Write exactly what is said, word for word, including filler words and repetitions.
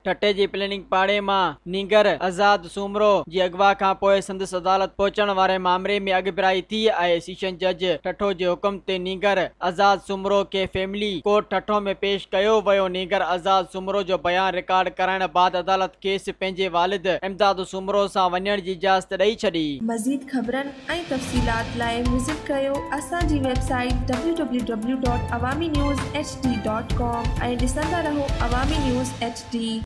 ठटे जी planning पाड़े मां nigger आज़ाद सूमरो जी अगवा खां पोइ संदसि अदालत पहुचण वारे मामले में अॻिभराई थी आहे। सेशन जज ठठो जे हुकुम ते नीगर आज़ाद सूमरो खे फैमिली कोर्ट ठठो में पेश कयो वियो। नीगर आज़ाद सूमरो जो बयान रिकॉर्ड कराइण बाद अदालत खेसि पंहिंजे वालिद इमदाद सूमरो सां वञण जी इजाज़त ॾेई छॾी। मज़ीद ख़बरनि ऐं तफ़सीलात लाइ विज़िट कयो असांजी website W W W dot Awami news H D dot com ऐं ॾिसंदा रहो अवामी न्यूज़ एच डी।